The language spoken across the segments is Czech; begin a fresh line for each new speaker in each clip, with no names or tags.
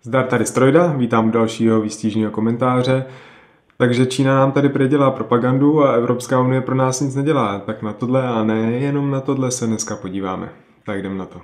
Zdar, tady Strojda, vítám u dalšího výstižného komentáře. Takže Čína nám tady předělá propagandu a Evropská unie pro nás nic nedělá. Tak na tohle a ne jenom na tohle se dneska podíváme. Tak jdem na to.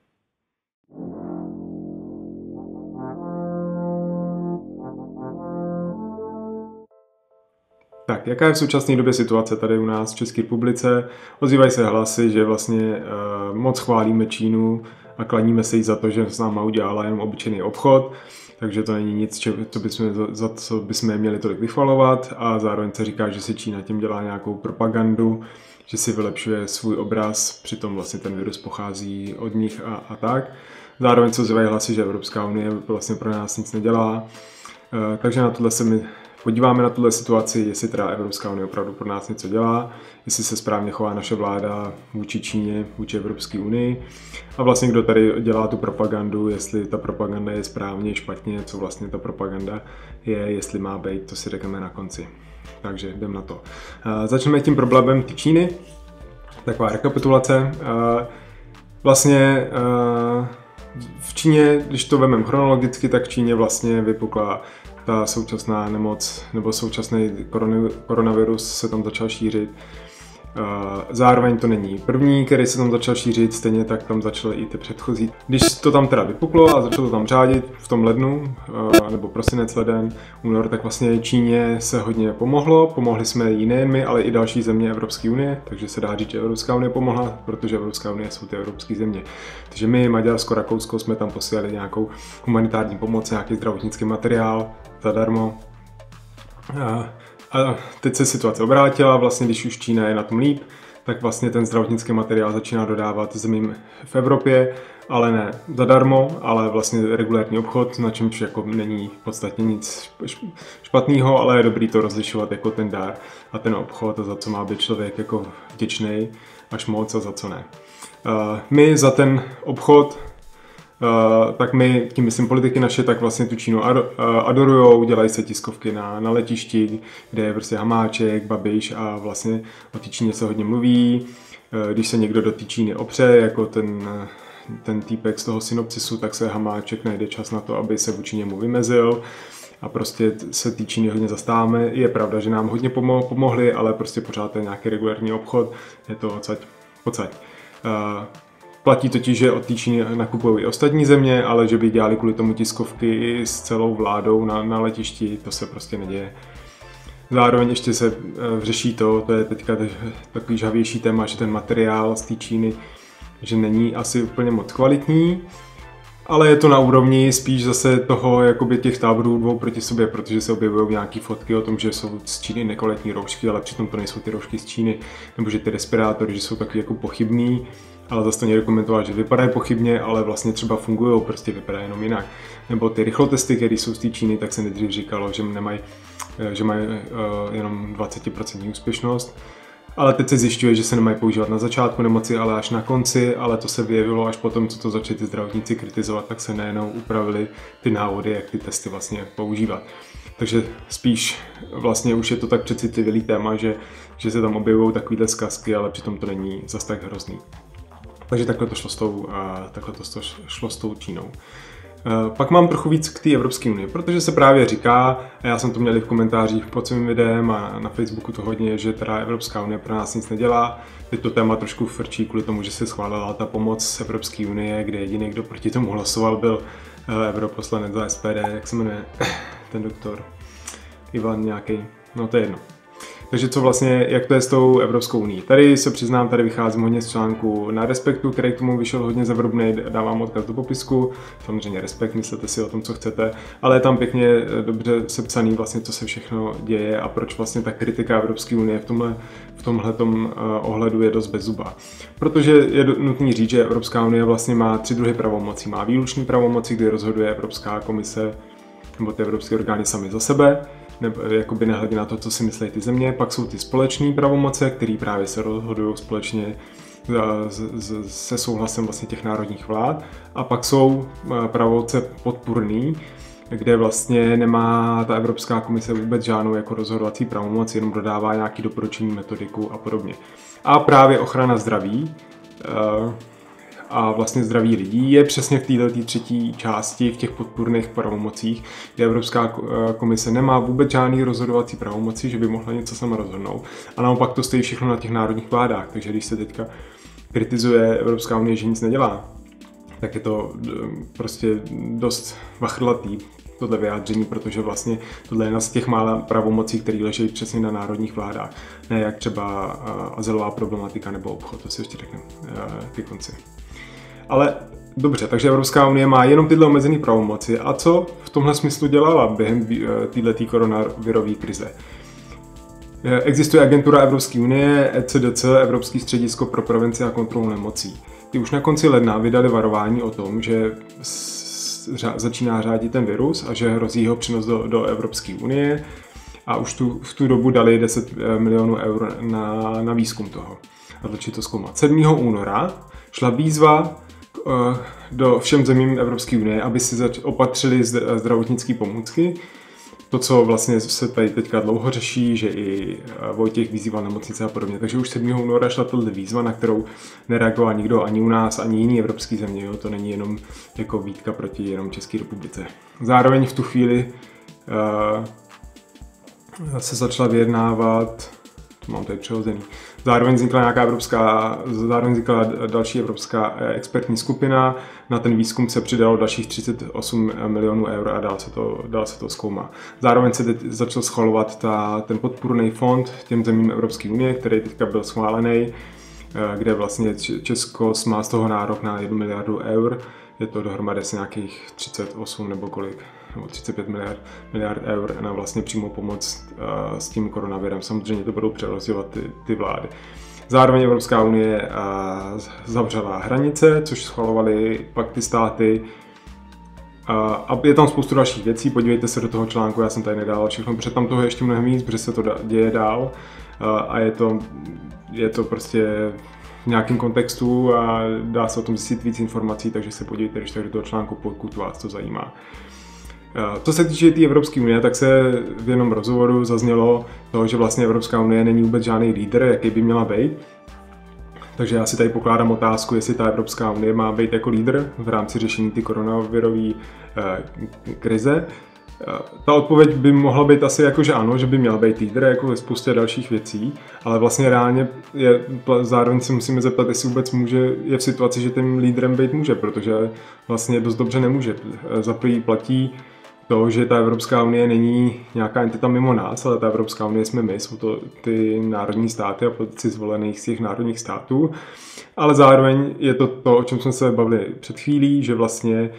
Tak, jaká je v současné době situace tady u nás v České republice? Ozývají se hlasy, že vlastně moc chválíme Čínu a klaníme se jí za to, že s náma udělala jenom obyčejný obchod, takže to není nic, za co bychom měli tolik vychvalovat, a zároveň se říká, že si Čína tím dělá nějakou propagandu, že si vylepšuje svůj obraz, přitom vlastně ten virus pochází od nich a tak. Zároveň se ozývají hlasy, že Evropská unie vlastně pro nás nic nedělá, takže na tohle se mi podíváme na tuhle situaci, jestli teda Evropská unie opravdu pro nás něco dělá, jestli se správně chová naše vláda vůči Číně, vůči Evropské unii a vlastně kdo tady dělá tu propagandu, jestli ta propaganda je správně, špatně, co vlastně ta propaganda je, jestli má být, to si řekneme na konci. Takže jdem na to. Začneme tím problémem té Číny. Taková rekapitulace. Vlastně v Číně, když to vezmeme chronologicky, tak v Číně vlastně vypukla ta současná nemoc, nebo současný koronavirus se tam začal šířit. Zároveň to není první, který se tam začal šířit, stejně tak tam začaly i ty předchozí. Když to tam teda vypuklo a začalo to tam řádit v tom lednu, nebo prosinec, leden, únor, tak vlastně Číně se hodně pomohlo. Pomohli jsme jí nejen my, ale i další země Evropské unie, takže se dá říct, že Evropská unie pomohla, protože Evropská unie jsou ty evropské země. Takže my, Maďarsko, Rakousko, jsme tam posílali nějakou humanitární pomoc, nějaký zdravotnický materiál zadarmo. A teď se situace obrátila, vlastně když už Čína je na tom líp, tak vlastně ten zdravotnický materiál začíná dodávat zemím v Evropě, ale ne zadarmo, ale vlastně regulární obchod, na čemž jako není podstatně nic špatného, ale je dobrý to rozlišovat jako ten dar a ten obchod a za co má být člověk jako vděčný až moc a za co ne. My za ten obchod, tak my, tím myslím politiky naše, tak vlastně tu Čínu adorujou, dělají se tiskovky na letišti, kde je prostě Hamáček, Babiš a vlastně o té Číně se hodně mluví. Když se někdo do té Číny opře, jako ten týpek z toho synopsisu, tak se Hamáček najde čas na to, aby se vůči němu vymezil a prostě se té Číny hodně zastáváme. Je pravda, že nám hodně pomohli, ale prostě pořád je nějaký regulární obchod, je to odsaď. Platí totiž, že od té Číny nakupují i ostatní země, ale že by dělali kvůli tomu tiskovky s celou vládou na letišti, to se prostě neděje. Zároveň ještě se řeší to je teďka takový žhavější téma, že ten materiál z té Číny, že není asi úplně moc kvalitní, ale je to na úrovni spíš zase toho jakoby těch táborů dvou proti sobě, protože se objevují nějaké fotky o tom, že jsou z Číny nekvalitní roušky, ale přitom to nejsou ty roušky z Číny, nebo že ty respirátory, že jsou taky jako pochybný, ale zase to někdo komentoval, že vypadají pochybně, ale vlastně třeba fungují, prostě vypadají jenom jinak. Nebo ty rychlotesty, které jsou z té Číny, tak se nejdřív říkalo, že mají jenom 20% úspěšnost. Ale teď se zjišťuje, že se nemají používat na začátku nemoci, ale až na konci, ale to se vyjevilo až potom, co to začali ty zdravotníci kritizovat, tak se nejenom upravili ty návody, jak ty testy vlastně používat. Takže spíš vlastně už je to tak přecitlivý téma, že se tam objevují takovýhle zkazky, ale přitom to není zas tak hrozný. Takže takhle to šlo s tou Čínou. Pak mám trochu víc k té Evropské unii, protože se právě říká, a já jsem to měl i v komentářích pod svým videem a na Facebooku to hodně, že teda Evropská unie pro nás nic nedělá. Teď to téma trošku frčí kvůli tomu, že se schválila ta pomoc z Evropské unie, kde jediný, kdo proti tomu hlasoval, byl europoslanec za SPD, jak se jmenuje ten doktor Ivan nějaký, no to je jedno. Takže co vlastně, jak to je s tou Evropskou unii? Tady se přiznám, tady vycházím hodně z článku na Respektu, který k tomu vyšel hodně zevrubnej, dávám odkaz do popisku. Samozřejmě Respekt, myslete si o tom, co chcete, ale je tam pěkně dobře sepsaný vlastně, co se všechno děje a proč vlastně ta kritika Evropské unie v tomhletom ohledu je dost bezzubá. Protože je nutný říct, že Evropská unie vlastně má 3 druhy pravomocí. Má výlučné pravomoci, kdy rozhoduje Evropská komise nebo ty evropské orgány sami za sebe, nebo jakoby nehledě na to, co si myslí ty země. Pak jsou ty společné pravomoce, které právě se rozhodují společně se souhlasem vlastně těch národních vlád. A pak jsou pravomoce podpůrný, kde vlastně nemá ta Evropská komise vůbec žádnou jako rozhodovací pravomoc, jenom dodává nějaký doporučení, metodiku a podobně. A právě ochrana zdraví a vlastně zdraví lidí je přesně v této třetí části, v těch podpůrných pravomocích, kde Evropská komise nemá vůbec žádný rozhodovací pravomoci, že by mohla něco sama rozhodnout. A naopak to stojí všechno na těch národních vládách, takže když se teďka kritizuje Evropská unie, že nic nedělá, tak je to prostě dost vachrlatý, tohle vyjádření, protože vlastně tohle je jedna z těch mála pravomocí, které leží přesně na národních vládách, ne jak třeba azylová problematika nebo obchod, to si ještě řekneme ke konci. Ale dobře, takže Evropská unie má jenom tyhle omezené pravomoci a co v tomhle smyslu dělala během této koronavirové krize? Existuje agentura Evropské unie, ECDC, Evropský středisko pro prevenci a kontrolu nemocí. Ty už na konci ledna vydali varování o tom, že začíná řádit ten virus a že hrozí jeho přenos do Evropské unie a už v tu dobu dali 10 milionů eur na výzkum toho a začali to zkoumat. 7. února šla výzva do všem zemím Evropské unie, aby si opatřili zdravotnické pomůcky. To, co vlastně se tady teďka dlouho řeší, že i Vojtěch vyzýval nemocnice a podobně. Takže už 7. února šla tato výzva, na kterou nereagoval nikdo ani u nás, ani jiný evropský země. Jo? To není jenom jako výtka proti jenom České republice. Zároveň v tu chvíli se začala vyjednávat, to mám tady přehozený, zároveň vznikla další evropská expertní skupina, na ten výzkum se přidalo dalších 38 milionů eur a dál se to zkoumá. Zároveň se teď začal schvalovat ten podpůrný fond těm zemím Evropské unie, který teďka byl schválený, kde vlastně Česko má z toho nárok na 1 miliardu eur, je to dohromady asi nějakých 38 nebo kolik, nebo 35 miliard eur na vlastně přímou pomoc s tím koronavirem. Samozřejmě to budou přerozdělovat ty vlády. Zároveň Evropská unie zavřela hranice, což schvalovaly pak ty státy. A je tam spoustu dalších věcí, podívejte se do toho článku, já jsem tady nedával všechno, protože tam toho je ještě mnohem víc, protože se to děje dál a je to prostě v nějakém kontextu a dá se o tom zjistit víc informací, takže se podívejte když tak do toho článku, pokud vás to zajímá. Co se týče té Evropské unie, tak se v jednom rozhovoru zaznělo to, že vlastně Evropská unie není vůbec žádný lídr, jaký by měla být. Takže já si tady pokládám otázku, jestli ta Evropská unie má být jako lídr v rámci řešení ty koronavirové krize. Ta odpověď by mohla být asi jako, že ano, že by měla být lídr, jako ve spoustě dalších věcí, ale vlastně reálně zároveň si musíme zeptat, jestli vůbec je v situaci, že tím lídrem být může, protože vlastně dost dobře nemůže. Za prvý platí to, že ta Evropská unie není nějaká entita mimo nás, ale ta Evropská unie jsme my, jsou to ty národní státy a politici zvolených z těch národních států, ale zároveň je to, o čem jsme se bavili před chvílí, že vlastně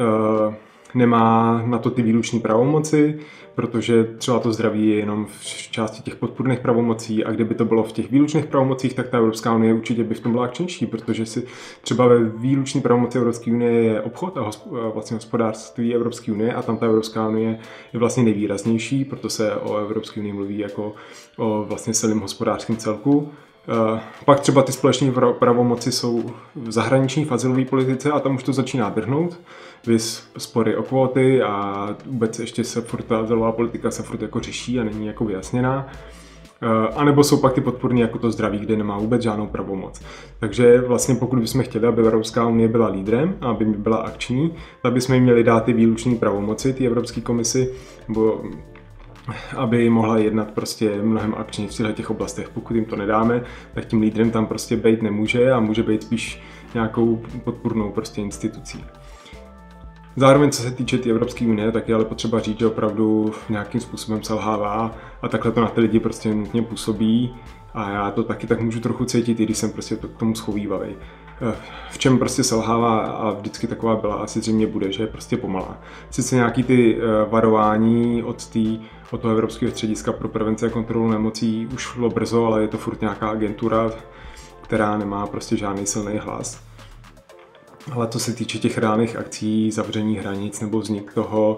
nemá na to ty výlučné pravomoci, protože třeba to zdraví je jenom v části těch podpůrných pravomocí a kdyby to bylo v těch výlučných pravomocích, tak ta Evropská unie určitě by v tom byla akčnější, protože si třeba ve výlučné pravomoci Evropské unie je obchod a vlastně hospodářství Evropské unie a tam ta Evropská unie je vlastně nejvýraznější, proto se o Evropské unii mluví jako o vlastně celém hospodářském celku. Pak třeba ty společné pravomoci jsou v zahraniční v azylové politice a tam už to začíná drhnout. Vys spory o kvóty a vůbec ještě se furt ta azylová politika se furt jako řeší a není jako vyjasněná. A nebo jsou pak ty podpůrné jako to zdraví, kde nemá vůbec žádnou pravomoc. Takže vlastně pokud bychom chtěli, aby Evropská unie byla lídrem a aby byla akční, tak bychom jim měli dát ty výlučné pravomoci, ty Evropské komisi, nebo aby mohla jednat prostě mnohem akčně v těch oblastech. Pokud jim to nedáme, tak tím lídrem tam prostě být nemůže a může být spíš nějakou podpůrnou prostě institucí. Zároveň, co se týče té Evropské unie, tak je ale potřeba říct, že opravdu nějakým způsobem selhává a takhle to na ty lidi prostě nutně působí a já to taky tak můžu trochu cítit, i když jsem prostě k tomu schovívavý. V čem prostě selhává a vždycky taková byla asi zřejmě bude, že je prostě pomalá. Sice nějaký ty varování od toho Evropského střediska pro prevenci a kontrolu nemocí už šlo brzo, ale je to furt nějaká agentura, která nemá prostě žádný silný hlas. Ale co se týče těch reálných akcí, zavření hranic nebo vznik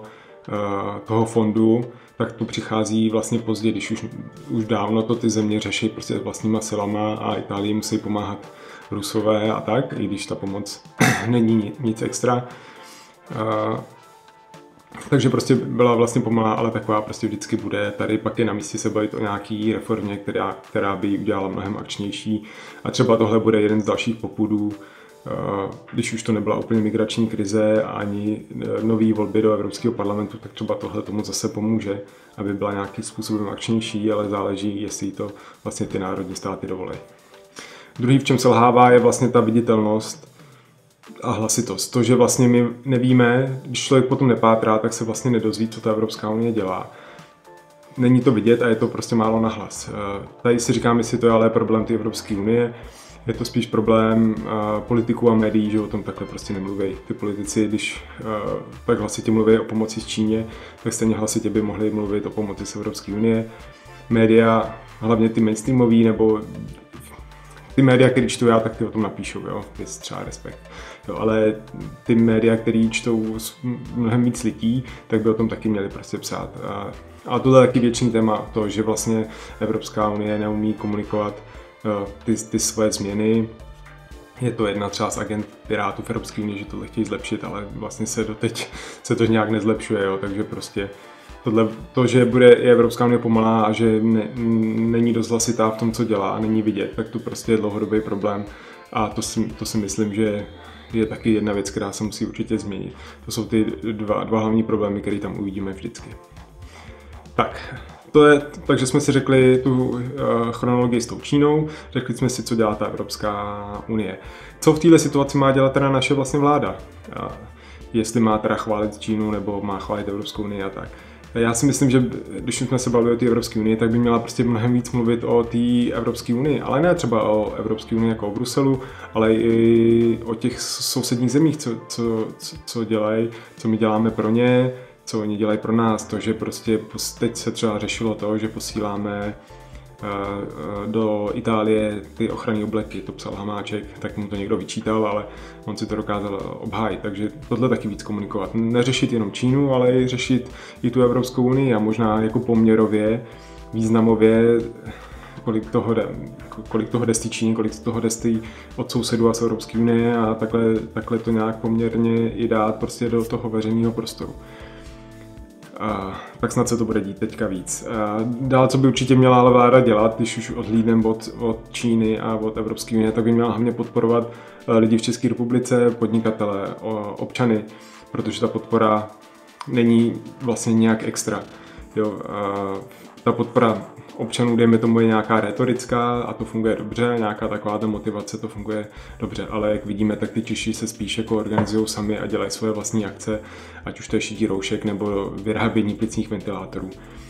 toho fondu, tak to přichází vlastně pozdě, když už dávno to ty země řeší prostě vlastníma silama a Itálii musí pomáhat Rusové a tak, i když ta pomoc není nic extra. Takže prostě byla vlastně pomalá, ale taková prostě vždycky bude. Tady pak je na místě se bavit o nějaký reformě, která by ji udělala mnohem akčnější. A třeba tohle bude jeden z dalších popudů když už to nebyla úplně migrační krize ani nový volby do Evropského parlamentu, tak třeba tohle tomu zase pomůže, aby byla nějakým způsobem akčnější, ale záleží, jestli to vlastně ty národní státy dovolí. Druhý, v čem selhává, je vlastně ta viditelnost a hlasitost. To, že vlastně my nevíme, když člověk potom nepátrá, tak se vlastně nedozví, co ta Evropská unie dělá. Není to vidět a je to prostě málo nahlas. Tady si říkám, jestli to je ale problém té Evropské unie, je to spíš problém politiků a médií, že o tom takhle prostě nemluví. Ty politici, když tak hlasitě mluví o pomoci z Číně, tak stejně hlasitě by mohli mluvit o pomoci z Evropské unie. Média, hlavně ty mainstreamový, nebo ty média, které čtu já, tak ty o tom napíšou, jo, je třeba Respekt. Jo, ale ty média, které čtou mnohem víc lidí, tak by o tom taky měli prostě psát. A tohle je taky větší téma, to, že vlastně Evropská unie neumí komunikovat ty svoje změny. Je to jedna třeba z agent Pirátů v Evropské unii, že tohle chtějí zlepšit, ale vlastně se doteď se to nějak nezlepšuje, jo, takže prostě to, že bude i Evropská unie pomalá a že není dost hlasitá v tom, co dělá a není vidět, tak to prostě je dlouhodobý problém a to si myslím, že je taky jedna věc, která se musí určitě změnit. To jsou ty dva hlavní problémy, které tam uvidíme vždycky. Takže jsme si řekli tu chronologii s tou Čínou, řekli jsme si, co dělá ta Evropská unie. Co v této situaci má dělat teda naše vlastně vláda? Jestli má teda chválit Čínu nebo má chválit Evropskou unii a tak. Já si myslím, že když jsme se bavili o té Evropské unii, tak by měla prostě mnohem víc mluvit o té Evropské unii, ale ne třeba o Evropské unii jako o Bruselu, ale i o těch sousedních zemích, co dělají, co my děláme pro ně, co oni dělají pro nás. To, že prostě teď se třeba řešilo to, že posíláme do Itálie ty ochranné obleky, to psal Hamáček, tak mu to někdo vyčítal, ale on si to dokázal obhájit, takže tohle taky víc komunikovat. Neřešit jenom Čínu, ale i řešit i tu Evropskou unii a možná jako poměrově, významově, kolik toho jde z té Číny, kolik toho jde od sousedů a z Evropské unie a takhle to nějak poměrně i dát prostě do toho veřejného prostoru. Tak snad se to bude dít teďka víc. Dál, co by určitě měla ale vláda dělat, když už odhlídnem od Číny a od Evropské unie, tak by měla hlavně podporovat lidi v České republice, podnikatele, občany, protože ta podpora není vlastně nějak extra. Jo, ta podpora občanů, dejme tomu, je nějaká retorická a to funguje dobře, nějaká taková ta motivace, to funguje dobře, ale jak vidíme, tak ty Češi se spíš jako organizují sami a dělají svoje vlastní akce, ať už to je šití roušek nebo vyrábění plicních ventilátorů.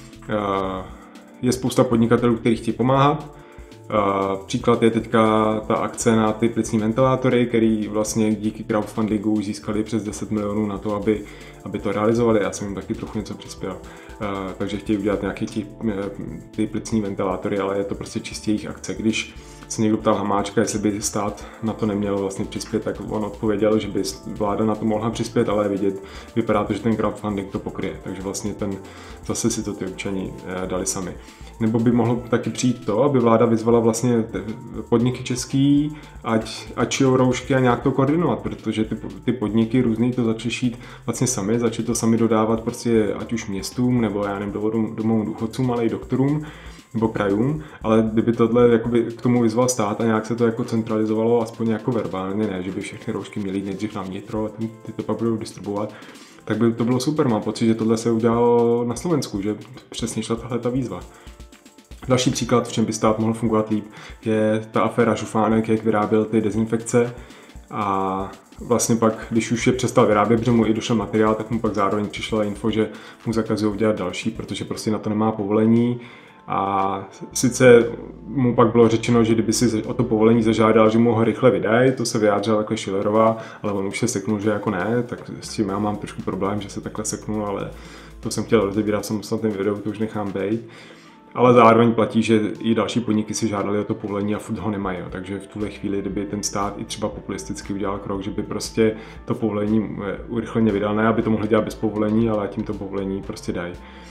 Je spousta podnikatelů, kteří chtějí pomáhat. Příklad je teďka ta akce na ty plicní ventilátory, který vlastně díky crowdfundingu získali přes 10 milionů na to, aby to realizovali. Já jsem jim taky trochu něco přispěl. Takže chtějí udělat nějaké ty plicní ventilátory, ale je to prostě čistě jejich akce. Když se někdo ptal Hamáčka, jestli by stát na to neměl vlastně přispět, tak on odpověděl, že by vláda na to mohla přispět, ale vypadá to, že ten crowdfunding to pokryje. Takže vlastně zase si to ty občani dali sami. Nebo by mohlo taky přijít to, aby vláda vyzvala vlastně podniky český, ať šijou roušky a nějak to koordinovat, protože ty podniky různý to začaly šít vlastně sami, začaly to sami dodávat prostě ať už městům, nebo já nevím, domovům důchodcům, ale i doktorům nebo krajům, ale kdyby tohle jakoby k tomu vyzval stát a nějak se to jako centralizovalo, aspoň jako verbálně, ne, že by všechny roušky měly nejdřív na vnitro a ty to pak budou distribuovat, tak by to bylo super. Mám pocit, že tohle se udělalo na Slovensku, že přesně šla tahle ta výzva. Další příklad, v čem by stát mohl fungovat líp, je ta aféra Žufánek, jak vyráběl ty dezinfekce a vlastně pak, když už je přestal vyrábět, protože mu i došel materiál, tak mu pak zároveň přišla info, že mu zakazují dělat další, protože prostě na to nemá povolení. A sice mu pak bylo řečeno, že kdyby si o to povolení zažádal, že mu ho rychle vydají, to se vyjádřila jako Schillerová, ale on už se seknul, že jako ne, tak s tím já mám trošku problém, že se takhle seknul, ale to jsem chtěl rozebírat v samostatném videu, to už nechám bejt. Ale zároveň platí, že i další podniky si žádali o to povolení a furt ho nemají. Jo. Takže v tuhle chvíli, kdyby ten stát i třeba populisticky udělal krok, že by prostě to povolení urychleně vydal, ne aby to mohli dělat bez povolení, ale tím to povolení prostě dají.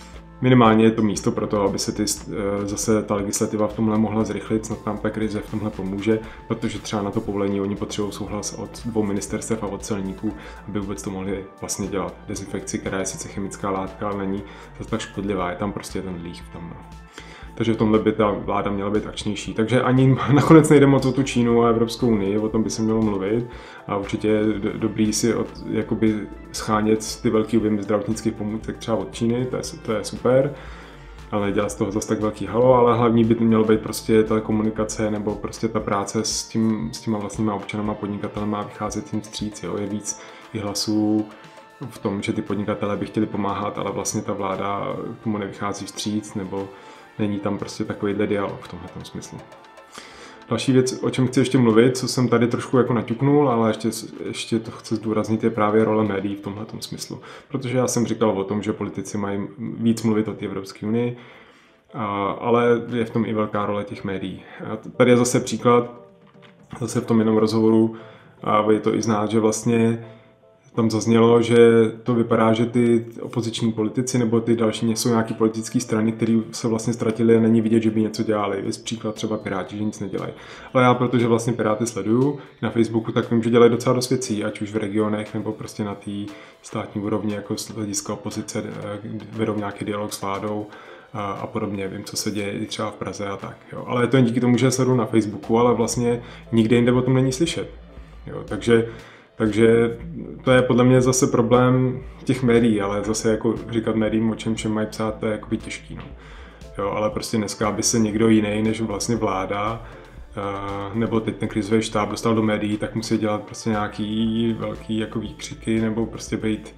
minimálně je to místo pro to, aby se zase ta legislativa v tomhle mohla zrychlit, snad nám ta krize v tomhle pomůže, protože třeba na to povolení oni potřebují souhlas od 2 ministerstev a od celníků, aby vůbec to mohli vlastně dělat. Dezinfekci, která je sice chemická látka, ale není zase tak škodlivá, je tam prostě ten líh v tom. Takže v tomhle by ta vláda měla být akčnější. Takže ani nakonec nejde moc o tu Čínu a Evropskou unii, o tom by se mělo mluvit. A určitě je dobrý si jakoby schánět ty velký objemy zdravotnických pomůcek třeba od Číny, to je super. Ale nedělat z toho zase tak velký halo, ale hlavní by to mělo být prostě ta komunikace nebo prostě ta práce s těma vlastníma občanama, podnikatelema a vycházet tím vstříc. Jo. Je víc i hlasů v tom, že ty podnikatelé by chtěli pomáhat, ale vlastně ta vláda k tomu nevychází vstříc, nebo není tam prostě takovýhle dialog v tomhle smyslu. Další věc, o čem chci ještě mluvit, co jsem tady trošku jako naťuknul, ale ještě to chci zdůraznit, je právě role médií v tomhle smyslu. Protože já jsem říkal o tom, že politici mají víc mluvit o té Evropské unii, ale je v tom i velká role těch médií. A tady je zase příklad, zase v tom jenom rozhovoru, a je to i znát, že vlastně tam zaznělo, že to vypadá, že ty opoziční politici nebo ty další jsou nějaký politické strany, které se vlastně ztratily a není vidět, že by něco dělali. Vys příklad třeba Piráti, že nic nedělají. Ale já, protože vlastně Piráty sleduju na Facebooku, tak vím, že dělají docela dost věcí, ať už v regionech nebo prostě na té státní úrovni, jako z hlediska opozice, vedou nějaký dialog s vládou a podobně. Vím, co se děje i třeba v Praze a tak. Jo. Ale je to jen díky tomu, že sleduju na Facebooku, ale vlastně nikde jinde o tom není slyšet. Jo. Takže to je podle mě zase problém těch médií, ale zase jako říkat médiím, o čem všem mají psát, to je jakoby těžký. No. Jo, ale prostě dneska, aby se někdo jiný než vlastně vláda nebo teď ten krizový štáb dostal do médií, tak musí dělat prostě nějaký velký jako výkřiky nebo prostě být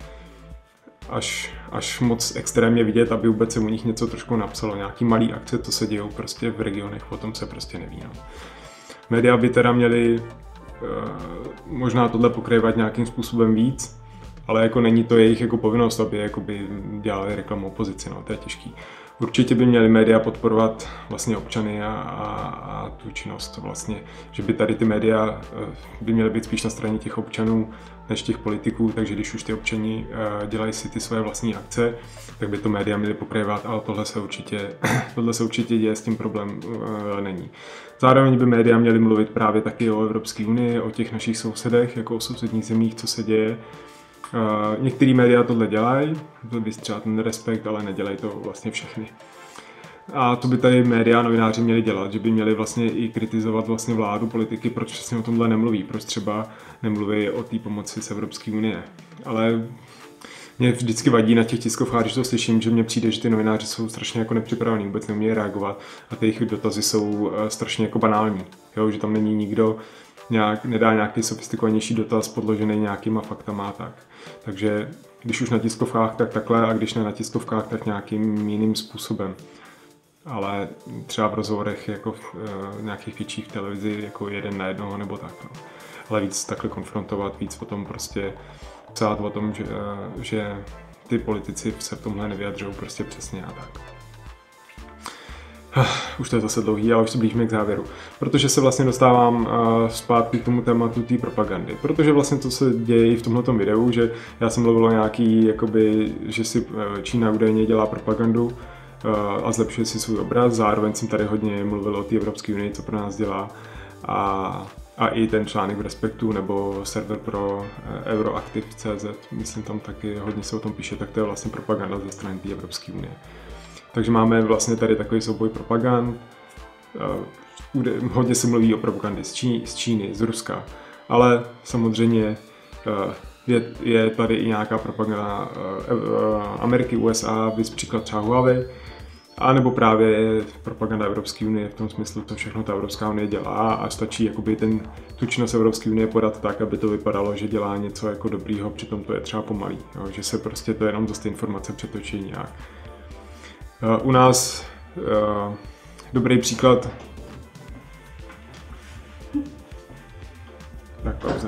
až moc extrémně vidět, aby vůbec se u nich něco trošku napsalo. Nějaký malý akce, co se dějou prostě v regionech, o tom se prostě neví. No. Média by teda měly možná tohle pokrývat nějakým způsobem víc, ale jako není to jejich jako povinnost, aby jakoby dělali reklamu opozici, no, to je těžký. Určitě by měly média podporovat vlastně občany a tu činnost vlastně, že by tady ty média by měly být spíš na straně těch občanů než těch politiků, takže když už ty občani dělají si ty své vlastní akce, tak by to média měly pokrývat, ale tohle se určitě děje, s tím problém není. Zároveň by média měly mluvit právě taky o Evropské unii, o těch našich sousedech, jako o sousedních zemích, co se děje. Některé média tohle dělají, to by třeba ten Respekt, ale nedělají to vlastně všechny. A to by tady média, novináři měli dělat, že by měli vlastně i kritizovat vlastně vládu, politiky, proč přesně o tomhle nemluví, proč třeba nemluví o té pomoci z Evropské unie. Ale mě vždycky vadí na těch tiskovkách, když to slyším, že mně přijde, že ty novináři jsou strašně jako nepřipravení, vůbec neumějí reagovat a ty jejich dotazy jsou strašně jako banální, jo? Že tam není nikdo, nedá nějaký sofistikovanější dotaz podložený nějakýma faktama a tak. Takže když už na tiskovkách, tak takhle a když ne na tiskovkách, tak nějakým jiným způsobem. Ale třeba v rozhovorech jako v nějakých větších televizi jako 1 na 1 nebo tak. No. Ale víc takhle konfrontovat, víc potom prostě psát o tom, že ty politici se v tomhle nevyjadřují prostě přesně a tak. Už to je zase dlouhý, ale už se blížíme k závěru. Protože se vlastně dostávám zpátky k tomu tématu té propagandy. Protože vlastně to se děje i v tomhletom videu, že já jsem mluvil o nějaký, jakoby, že si Čína údajně dělá propagandu a zlepšuje si svůj obraz. Zároveň jsem tady hodně mluvil o té Evropské unii, co pro nás dělá. A i ten článek v Respektu nebo server pro Euroactiv.cz, myslím tam taky hodně se o tom píše, tak to je vlastně propaganda ze strany té Evropské unie. Takže máme vlastně tady takový souboj propagand. Hodně se mluví o propagandě z Číny, z Ruska, ale samozřejmě je tady i nějaká propaganda Ameriky, USA, víc příklad třeba Huawei, a nebo právě propaganda Evropské unie v tom smyslu, to všechno ta Evropská unie dělá a stačí jakoby tu činnost Evropské unie podat tak, aby to vypadalo, že dělá něco jako dobrýho, přitom to je třeba pomalý, jo, že se prostě to jenom zase informace přetočí nějak. U nás dobrý příklad. Tak pauza.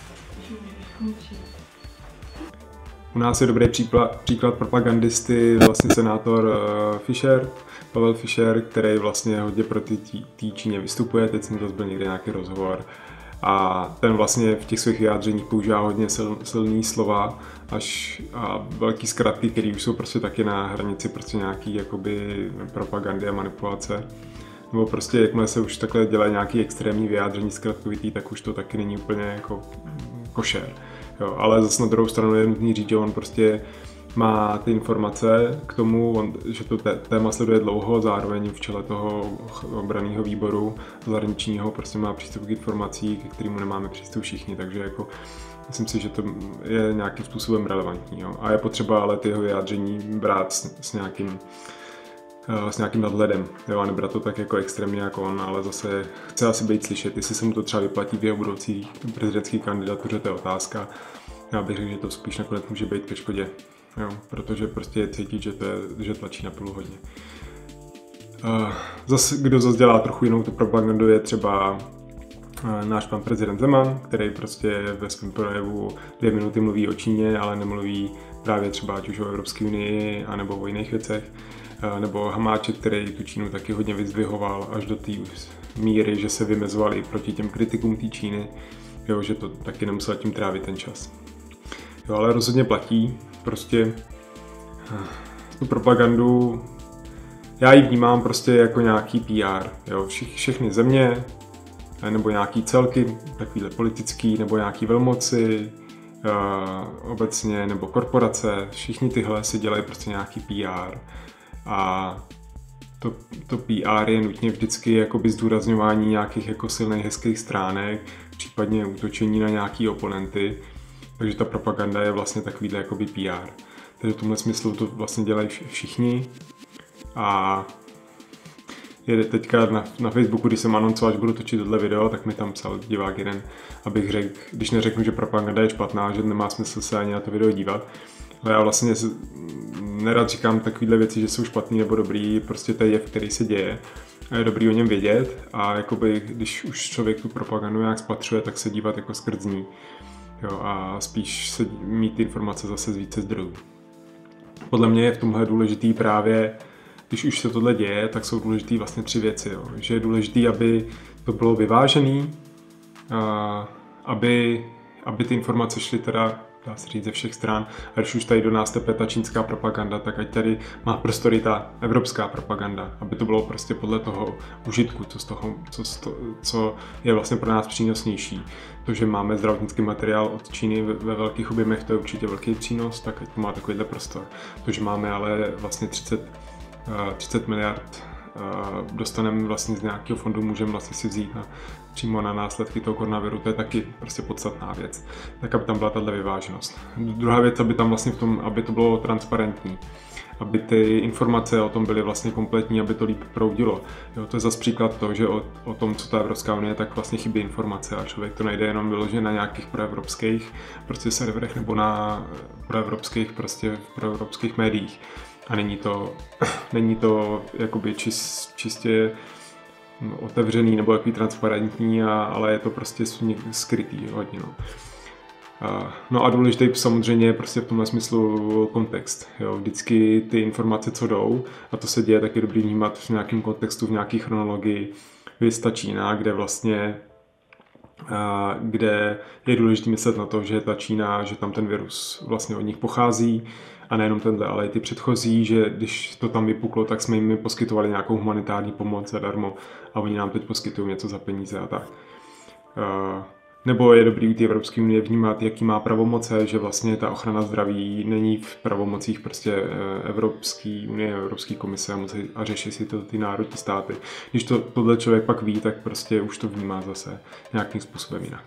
U nás je dobrý příklad propagandisty, vlastně senátor Pavel Fischer, který vlastně hodně proti té Číně vystupuje. Teď jsem zase byl někde nějaký rozhovor A ten vlastně v těch svých vyjádřeních používá hodně silný slova a velký zkratky, které už jsou prostě taky na hranici prostě nějaký jakoby propagandy a manipulace. Nebo prostě jakmile se už takhle dělají nějaký extrémní vyjádření zkratkovitý, tak už to taky není úplně jako košer. Jo, ale zase na druhou stranu je nutný říct, že on prostě má ty informace k tomu, že to téma sleduje dlouho, zároveň v čele toho obranného výboru zahraničního prostě má přístup k informací, ke kterému nemáme přístup všichni, takže jako myslím si, že to je nějakým způsobem relevantní. Jo. A je potřeba ale ty jeho vyjádření brát s nějakým nadhledem. Jo, a nebrat to tak jako extrémně jako on, ale zase chce asi být slyšet, jestli se mu to třeba vyplatí v jeho budoucí prezidentské kandidatuře, to je otázka. Já bych řekl, že to spíš nakonec může být ke škodě. Jo, protože prostě je cítit, že tlačí na pilu hodně. Kdo zase dělá trochu jinou tu propagandu, je třeba náš pan prezident Zeman, který prostě ve svém projevu 2 minuty mluví o Číně, ale nemluví právě třeba ať už o Evropské unii, anebo o jiných věcech. Nebo Hamáček, který tu Čínu taky hodně vyzdvihoval až do té míry, že se vymezoval i proti těm kritikům té Číny, jo, že to taky nemusel tím trávit ten čas. Jo, ale rozhodně platí, prostě tu propagandu, já ji vnímám prostě jako nějaký PR, jo, všechny země, nebo nějaký celky, takovýhle politický, nebo nějaký velmoci, obecně, nebo korporace, všichni tyhle si dělají prostě nějaký PR. A to PR je nutně vždycky jakoby zdůrazňování nějakých jako silných hezkých stránek, případně útočení na nějaký oponenty, takže ta propaganda je vlastně takovýhle jakoby PR. Takže v tomhle smyslu to vlastně dělají všichni a je teďka na Facebooku, když jsem anoncoval, že budu točit tohle video, tak mi tam psal divák jeden, abych řekl, když neřeknu, že propaganda je špatná, že nemá smysl se ani na to video dívat. Ale já vlastně nerad říkám takovéhle věci, že jsou špatný nebo dobrý, prostě to je jev, který se děje a je dobrý o něm vědět a jakoby, když už člověk tu propagandu nějak spatřuje, tak se dívat jako skrz ní. Jo, a spíš se mít ty informace zase z více zdrojů. Podle mě je v tomhle důležitý právě, když už se tohle děje, tak jsou důležitý vlastně 3 věci. Jo. Že je důležitý, aby to bylo vyvážený, aby ty informace šly teda, dá se říct, ze všech stran. A když už tady do nás tepe ta čínská propaganda, tak ať tady má prostory ta evropská propaganda, aby to bylo prostě podle toho užitku, co je vlastně pro nás přínosnější. To, že máme zdravotnický materiál od Číny ve velkých objemech, to je určitě velký přínos, tak ať to má takovýhle prostor. To, že máme ale vlastně 30 miliard dostaneme vlastně z nějakého fondu, můžeme vlastně si vzít přímo na následky toho koronaviru, to je taky prostě podstatná věc. Tak, aby tam byla tato vyváženost. Druhá věc, aby tam vlastně aby to bylo transparentní. Aby ty informace o tom byly vlastně kompletní, aby to líp proudilo. Jo, to je zase příklad toho, že o tom, co ta Evropská unie, tak vlastně chybí informace a člověk to najde jenom vyloženě na nějakých proevropských prostě serverech nebo na proevropských médiích. A není to jakoby čistě otevřený nebo jaký transparentní, ale je to prostě skrytý hodně. No a důležitý samozřejmě je prostě v tomhle smyslu kontext. Jo. Vždycky ty informace, co jdou, a to se děje, tak je dobrý vnímat v nějakém kontextu, v nějaké chronologii. Ta Čína, kde je důležité myslet na to, že ta Čína, že tam ten virus vlastně od nich pochází, a nejenom tenhle, ale i ty předchozí, že když to tam vypuklo, tak jsme jim poskytovali nějakou humanitární pomoc zadarmo a oni nám teď poskytují něco za peníze a tak. Nebo je dobrý u té Evropské unie vnímat, jaký má pravomoce, že vlastně ta ochrana zdraví není v pravomocích prostě Evropské unie, Evropské komise a řeší si to ty národní státy. Když tohle člověk pak ví, tak prostě už to vnímá zase nějakým způsobem jinak.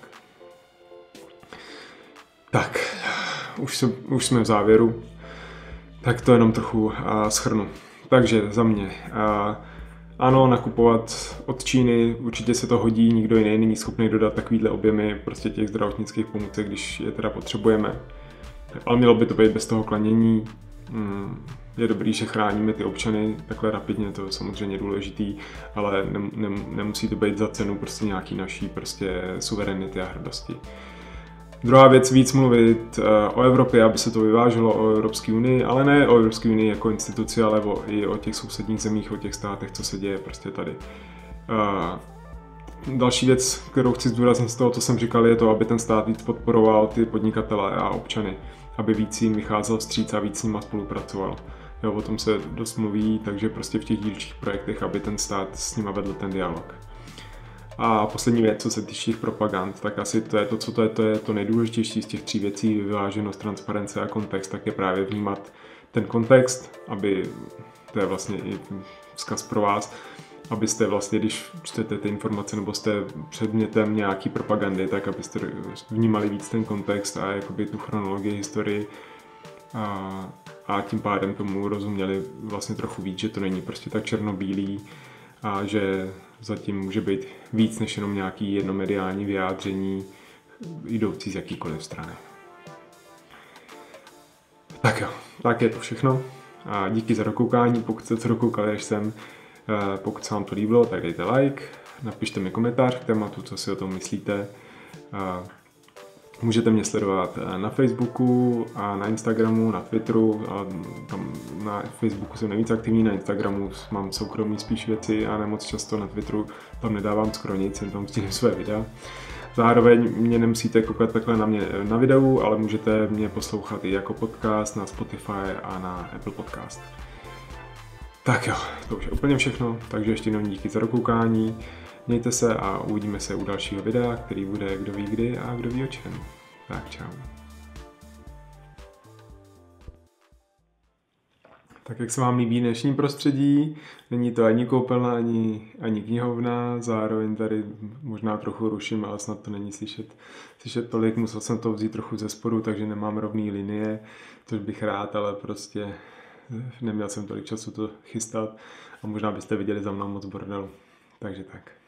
Tak, už jsme v závěru. Tak to jenom trochu shrnu. Takže za mě, ano, nakupovat od Číny, určitě se to hodí, nikdo jiný není schopný dodat takovýhle objemy prostě těch zdravotnických pomůcek, když je teda potřebujeme. Ale mělo by to být bez toho klanění. Je dobrý, že chráníme ty občany takhle rapidně, to je samozřejmě důležitý, ale nemusí to být za cenu prostě nějaký naší prostě suverenity a hrdosti. Druhá věc, víc mluvit o Evropě, aby se to vyváželo o Evropské unii, ale ne o Evropské unii jako instituci, ale i o těch sousedních zemích, o těch státech, co se děje prostě tady. další věc, kterou chci zdůraznit z toho, co jsem říkal, je to, aby ten stát víc podporoval ty podnikatele a občany, aby víc jim vycházel vstříc a víc s nima spolupracoval. Jo, o tom se dost mluví, takže prostě v těch dílčích projektech, aby ten stát s nima vedl ten dialog. A poslední věc, co se týče těch propagand, tak asi to je to nejdůležitější z těch 3 věcí, vyváženost, transparence a kontext, tak je právě vnímat ten kontext, aby, to je vlastně i vzkaz pro vás, abyste vlastně, když čtete ty informace nebo jste předmětem nějaký propagandy, tak abyste vnímali víc ten kontext a jakoby tu chronologii, historii a tím pádem tomu rozuměli vlastně trochu víc, že to není prostě tak černobílý a že zatím může být víc než jenom nějaký jednomediální vyjádření jdoucí z jakýkoliv strany. Tak jo, tak je to všechno. A díky za dokoukání, pokud jste se dokoukali až sem. Pokud se vám to líbilo, tak dejte like, napište mi komentář k tématu, co si o tom myslíte. Můžete mě sledovat na Facebooku a na Instagramu, na Twitteru. A tam na Facebooku jsem nejvíc aktivní, na Instagramu mám soukromý spíš věci a nemoc často na Twitteru tam nedávám skoro nic, jen tam sdílím své videa. Zároveň mě nemusíte koukat takhle na mě na videu, ale můžete mě poslouchat i jako podcast na Spotify a na Apple Podcast. Tak jo, to už je úplně všechno, takže ještě jednou díky za dokoukání, mějte se a uvidíme se u dalšího videa, který bude kdo ví kdy a kdo ví o čem. Tak čau. Tak jak se vám líbí dnešní prostředí, není to ani koupelna, ani knihovna, zároveň tady možná trochu ruším, ale snad to není slyšet tolik, musel jsem to vzít trochu ze spodu, takže nemám rovný linie, což bych rád, ale prostě neměl jsem tolik času to chystat a možná byste viděli za mnou moc bordelu, takže tak.